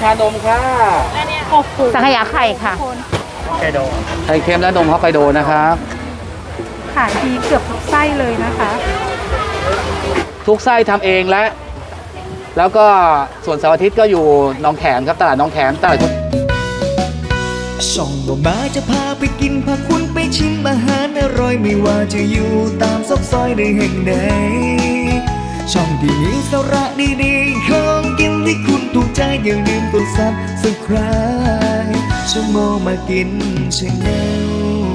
านมค่ะสังขยาไข่ค่ะไข่เค็มและนมฮอกไกโดนะครับขายดีเกือบทุกไส้เลยนะคะทุกไส้ทำเองแล้วก็ส่วนเสาร์อาทิตย์ก็อยู่หนองแขมครับตลาดหนองแขมตลาดช่องบ่มาจะพาไปกินพาคุณไปชิมอาหารอร่อยไม่ว่าจะอยู่ตามซอกซอยในแห่งใดช่องที่มีสาระดีๆของกินที่คุณถูกใจอย่าลืมกดซับสไครบ์ช่องโมมากินชาแนล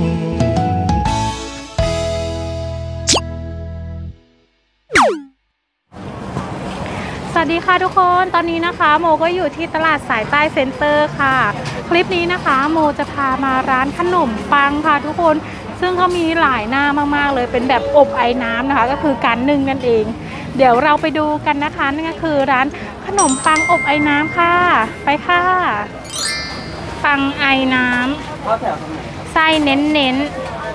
สวัสดีค่ะทุกคนตอนนี้นะคะโมก็อยู่ที่ตลาดสายใต้เซ็นเตอร์ค่ะคลิปนี้นะคะโมจะพามาร้านขนมปังค่ะทุกคนซึ่งเขามีหลายหน้ามากๆเลยเป็นแบบอบไอ้น้ำนะคะก็คือการนึ่งนั่นเองเดี๋ยวเราไปดูกันนะคะนั่นก็คือร้านขนมปังอบไอ้น้ำค่ะไปค่ะปังไอ้น้ำไส้เน้นๆ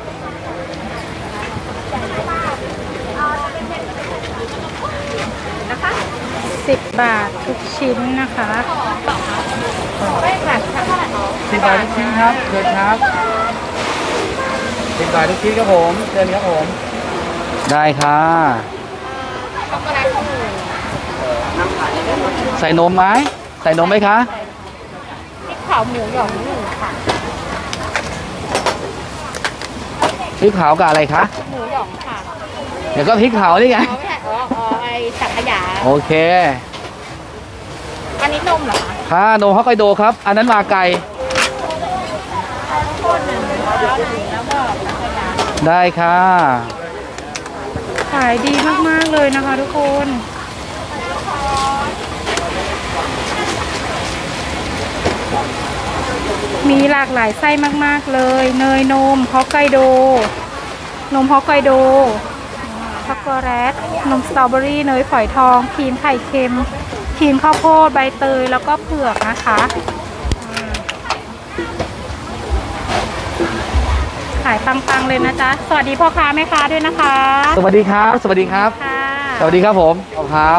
10 บาททุกชิ้นนะคะ 10 บาททุกชิ้นครับเชิญครับ10 บาททุกชิ้นครับผมเชิญครับผมได้ค่ะใส่นมไหมใส่นมไหมคะพริกเผาหมูหยอง1ค่ะพริกเผากับอะไรคะหมูหยองค่ะเดี๋ยวก็พริกเผานี่ไงไอสังขยาโอเคอันนี้นมเหรอคะค่ะนมฮอกไกโดครับอันนั้นมาไก่ได้ค่ะขายดีมากๆเลยนะคะทุกคนมีหลากหลายไส้มากๆเลยเนยนมฮอกไกโดนมฮอกไกโดช็อกโกแลตนมสตรอเบอรี่เนยฝอยทองครีมไข่เค็มครีมข้าวโพดใบเตยแล้วก็เผือกนะคะขายปังๆเลยนะจ๊ะสวัสดีพ่อค้าแม่ค้าด้วยนะคะสวัสดีครับสวัสดีครับสวัสดีครับผมมะพร้าว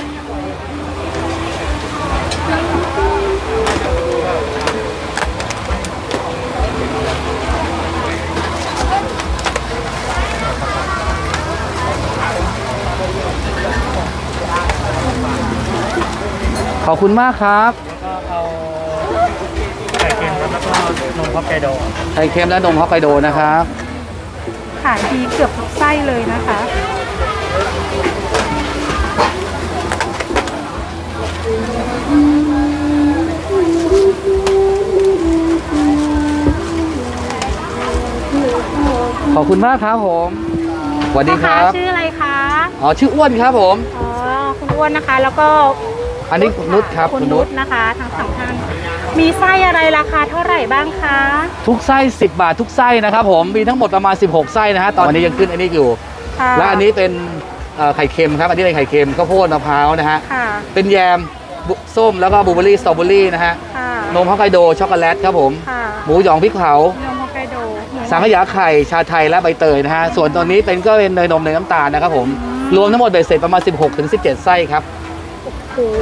ขอบคุณมากครับแล้วก็เอาไข่เค็มแล้วก็นมฮอกไกโดไข่เค็มและนมฮอกไกโดนะครับขายดีเกือบทุกไส้เลยนะคะขอบคุณมากครับผมสวัสดีครับชื่ออะไรคะอ๋อชื่ออ้วนครับผมอ๋อคุณอ้วนนะคะแล้วก็อันนี้คุณนุชครับคุณนุชนะคะทั้งสองท่านมีไส้อะไรราคาเท่าไหร่บ้างคะทุกไส้10 บาททุกไส้นะครับผมมีทั้งหมดประมาณ16ไส้นะฮะตอนนี้ยังขึ้นอันนี้อยู่และอันนี้เป็นไข่เค็มครับอันนี้เป็นไข่เค็มข้าวโพดมะพร้าวนะฮะเป็นแยมส้มแล้วก็บลูเบอร์รี่สตรอเบอร์รี่นะฮะนมฮอกไกโดช็อกโกแลตครับผมหมูหยองพริกเผานมฮอกไกโดสังขยาไข่ชาไทยและใบเตยนะฮะส่วนตัวนี้เป็นก็เป็นเนยนมเนยน้ำตาลนะครับผมรวมทั้งหมดเบ็ดเสร็จประมาณ16-17ไส้ครับโอ้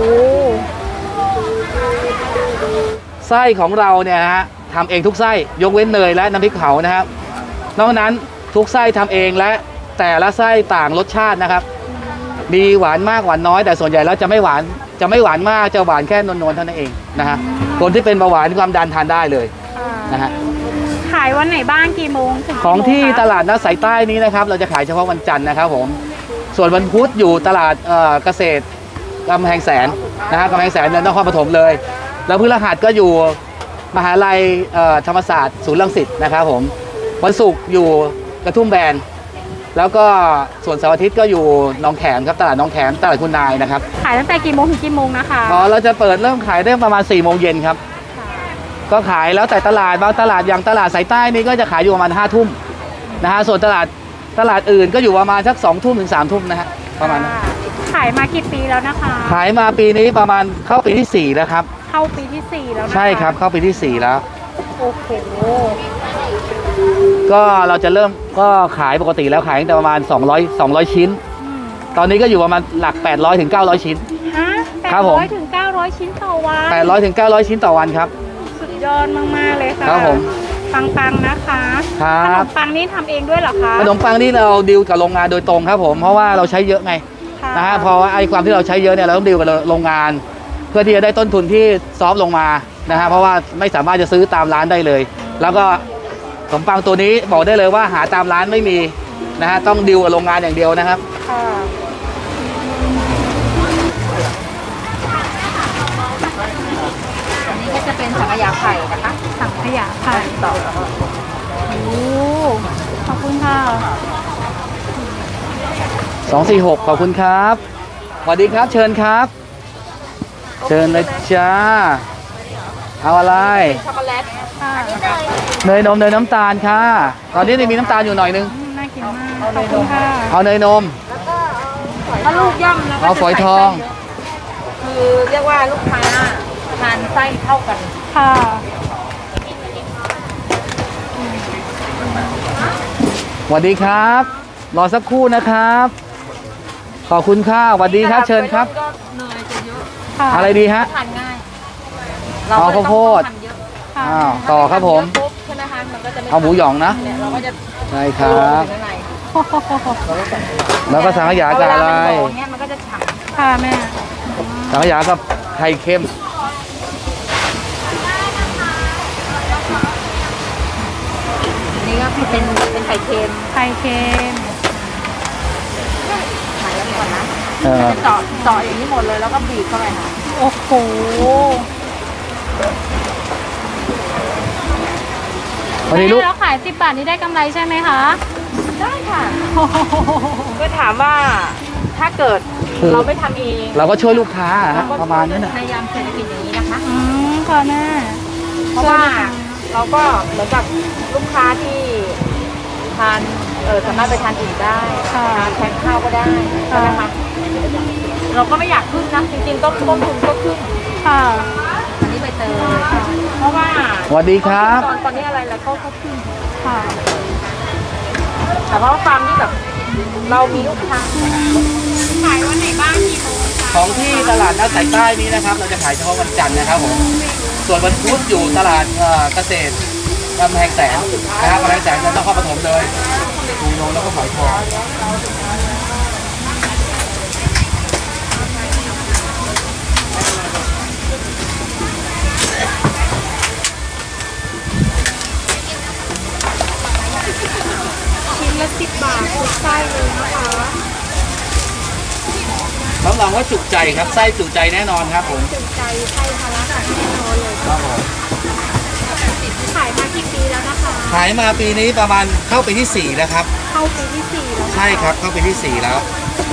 ไส้ของเราเนี่ยนะฮะทำเองทุกไส้ยกเว้นเนยและน้ำพริกเผานะครับนอกนั้นทุกไส้ทำเองและแต่ละไส้ต่างรสชาตินะครับมีหวานมากหวานน้อยแต่ส่วนใหญ่แล้วจะไม่หวานมากจะหวานแค่นวลๆเท่านั้นเองนะฮะคนที่เป็นเบาหวานความดันทานได้เลยนะฮะขายวันไหนบ้างกี่โมงถึงของที่ตลาดนัดสายใต้นี้นะครับเราจะขายเฉพาะวันจันทร์นะครับผมส่วนวันพุธอยู่ตลาดเกษตรกำแพงแสนนะฮะกำแพงแสนนครปฐมเลยแล้วพฤหัสก็อยู่มหาลัยธรรมศาสตร์ศูนย์รังสิตนะครับผมวันศุกร์อยู่กระทุ่มแบนแล้วก็ส่วนเสาร์อาทิตย์ก็อยู่หนองแขมครับตลาดหนองแขมตลาดคุณนายนะครับขายตั้งแต่กี่โมงถึงกี่โมงนะคะเราจะเปิดเริ่มขายได้ประมาณ4 โมงเย็นครับก็ขายแล้วแต่ตลาดบางตลาดอย่างตลาดสายใต้นี่ก็จะขายอยู่ประมาณ5 ทุ่มนะฮะส่วนตลาดอื่นก็อยู่ประมาณสัก2 ทุ่มถึง3 ทุ่มนะฮะประมาณนั้นขายมากี่ปีแล้วนะคะขายมาปีนี้ประมาณเข้าปีที่4แล้วครับเข้าปีที่4แล้วใช่ครับเข้าปีที่4แล้วโอ้โหก็เราจะเริ่มก็ขายปกติแล้วขายตั้งแต่ประมาณ200 ชิ้นตอนนี้ก็อยู่ประมาณหลัก800 ถึง 900 ชิ้นครับผม 800 ถึง 900 ชิ้นต่อวัน 800 ถึง 900 ชิ้นต่อวันครับสุดยอดมากๆเลยค่ะครับผมปังๆนะคะครับขนมปังนี่ทำเองด้วยเหรอคะขนมปังนี่เราดีลกับโรงงานโดยตรงครับผมเพราะว่าเราใช้เยอะไงค่ะนะฮะพอไอ้ความที่เราใช้เยอะเนี่ยเราต้องดีลกับโรงงาน เพื่อที่จะได้ต้นทุนที่ซอฟต์ลงมานะฮะเพราะว่าไม่สามารถจะซื้อตามร้านได้เลย แล้วก็ขนมปังตัวนี้บอกได้เลยว่าหาตามร้านไม่มีนะฮะต้องดีลกับโรงงานอย่างเดียวนะครับค่ะนี่ก็จะเป็นสังขยาไข่นะคะสังขยาค่ะต่อโอ้ขอบคุณค่ะ 246ขอบคุณครับสวัสดีครับเชิญครับ เชิญเลยจ้าเอาอะไรช็อกโกแลตค่ะเนยนมเนยน้ำตาลค่ะตอนนี้มีน้ำตาลอยู่หน่อยนึงน่ากินมาก ขอบคุณค่ะเอาเนยนมถ้าลูกย่อมแล้วก็เอาจะฝอยทองใส่ไส้เยอะคือเรียกว่าลูกค้าทานไส้เท่ากันค่ะสวัสดีครับรอสักครู่นะครับขอบคุณค่ะสวัสดีครับเชิญครับก็เนยจะเยอะค่ะอะไรดีฮะทานง่ายเอาข้าวโพดทำเยอะค่ะอ้าวต่อครับผมเยอะปุ๊บใช่ไหมคะมันก็จะไม่เอาหมูหยองนะเนี่ยเราก็จะใช่ครับลงไปข้างในแล้วก็สังขยากับอะไรเวลามันโดนเนี่ยมันก็จะฉ่ำค่ะแม่สังขยากับไข่เค็มนี่ก็เป็นไข่เค็มไข่เค็มหมายแล้วก่อนนะเออจะเจาะอย่างนี้หมดเลยแล้วก็บีบเข้าไปค่ะโอ้โหวันนี้ลูกแล้วขาย10 บาทนี่ได้กำไรใช่ไหมคะได้ค่ะโอ้โหก็ถามว่าถ้าเกิดเราไม่ทำเองเราก็ช่วยลูกค้าฮะประมาณนั้นน่ะในยามเศรษฐกิจอย่างนี้นะคะอืมค่ะแม่เพราะว่าเราก็เหมือนกับลูกค้าที่ทานสามารถไปทานอื่นได้ค่ะทานแทนข้าวก็ได้ใช่ไหมคะเราก็ไม่อยากขึ้นนะจริงๆต้นทุนก็ขึ้นค่ะอันนี้ใบเตยเพราะว่าสวัสดีครับตอนนี้อะไรแล้วก็ขึ้นค่ะแต่เพราะความที่แบบเรามีลูกค้าขายวันไหนบ้างกี่โมงคะของที่ตลาดนัดสายใต้นี้นะครับ เราจะขายเฉพาะวันจันทร์นะครับผมส่วนวันพุธอยู่ตลาดเกษตรกำแพงแสนนะครับกำแพงแสนจะต้องเข้าปฐมเลยปูนงแล้วก็หอยทองชิ้นละ10 บาททุกไส้เลยนะคะรับรองว่าจุใจครับไส้จุใจแน่นอนครับผมถึงใจไส้ทะลักแน่นอนเลยครับผมขายมากี่ปีแล้วนะคะขายมาปีนี้ประมาณเข้าปีที่ 4 แล้วครับเข้าปีที่4แล้วใช่ครับเข้าปีที่ 4 แล้ว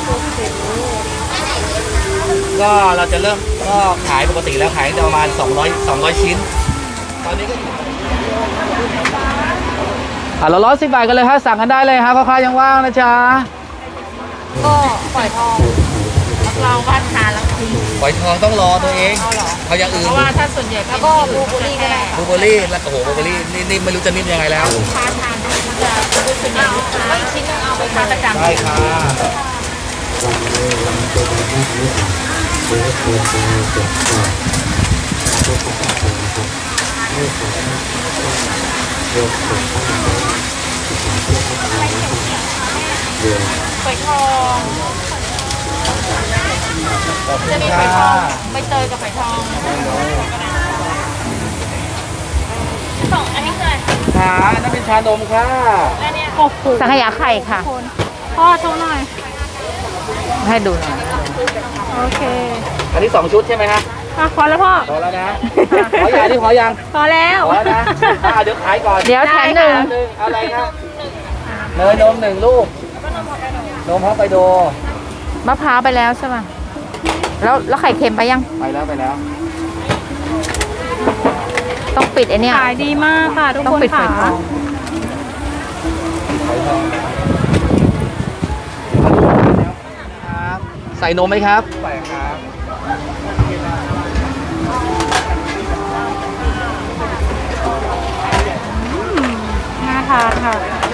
ก็เราจะเริ่มก็ขายปกติแล้วขายประมาณ200 ชิ้น ตอนนี้ก็เรา110 บาทกันเลยครับสั่งกันได้เลยครับพ่อค้ายังว่างนะจ๊ะก็ฝอยทองเราก็ทานแล้วทีหอยทองต้องรอตัวเองเอาเหรอเขาอย่างอื่นเพราะว่าถ้าส่วนใหญ่แล้วก็บลูเบอร์รี่ก็ได้บลูเบอร์รี่แล้วโอ้โหบลูเบอร์รี่นี่ไม่รู้จะนิ่มยังไงแล้วทานมันจะรู้สึกเอาไม่ชิ้นนึงเอาไปทานประจำได้ค่ะฝอยทองจะมีฝอยทองใบเตยกับฝอยทองสองอันนี้คืออะไรขานั่นเป็นชานมค่ะแล้วเนี่ยโอ้โหสังขยาไข่ค่ะพ่อโชว์หน่อยให้ดูหน่อยโอเคอันนี้2 ชุดใช่ไหมฮะพอแล้วพ่อพอแล้วนะขอยางที่ขอยางพอแล้วพอแล้วนะเดี๋ยวขายก่อนเดี๋ยวแถมหนึ่งเอาอะไรครับเนยนม1 ลูกนมฮอกไกโดมะพร้าวไปแล้วใช่ไหมแล้วไข่เค็มไปยังไปแล้วต้องปิดไอเนี่ยขายดีมากค่ะทุกต้องคนปิดฝอค่ะยทองใส่นมไหมครับใส่ครับน่าทานค่ะ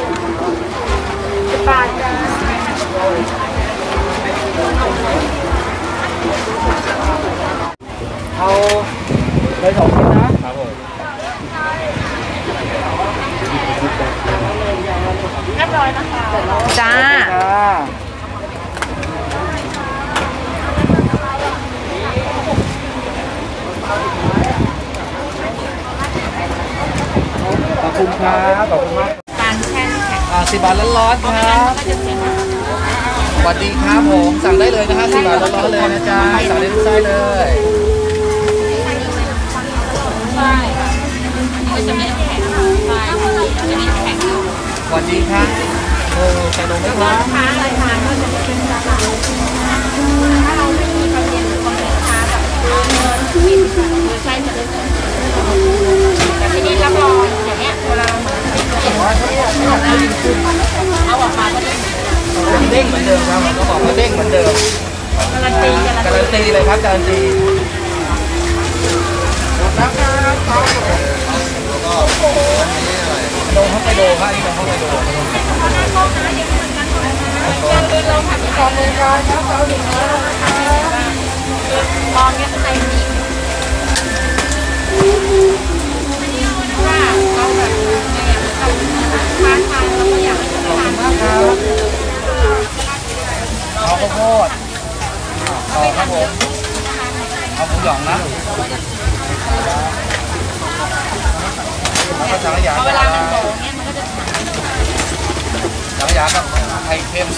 ปลาจ้าเอาเลย2ชิ้นนะครับผมเรียบร้อยนะคะจ้าขอบคุณครับขอบคุณมากการแช่น้ำแข็ง 10 บาทร้อนๆครับก็จะเสียงดังสวัสดีครับผมสั่งได้เลยนะฮะ10 บาทร้อนๆเลยนะจ๊ะสั่งได้ทุกไส้เลยใช่ก็จะมีน้ำแข็งใช่จะมีน้ำแข็งสวัสดีครับใส่นมไหมครับค้าอะไรทานก็จะเป็นราคาถ้าเราไม่มีความเย็นหรือความเป็นค้าแบบเงินกินคือใช่จะได้แต่ที่นี่รับรองอย่างเงี้ยเวลาเราเอาออกมาก็ได้เด้งเหมือนเดิมครับก็บอกว่าเด้งเหมือนเดิมการันตีการันตีเลยครับการันตีลงฮอกไกโดครับนี่ลงฮอกไกโดมองเงี้ยใจดีว่าเราแบบค้าทางเราก็อยากให้ขอบคุณมากครับเอาข้าวโพดต่อครับผมเอาหมูหยองนะแล้วก็สังขยาเวลามันโตเงี้ยมันก็จะสังขยากับไข่เค็ม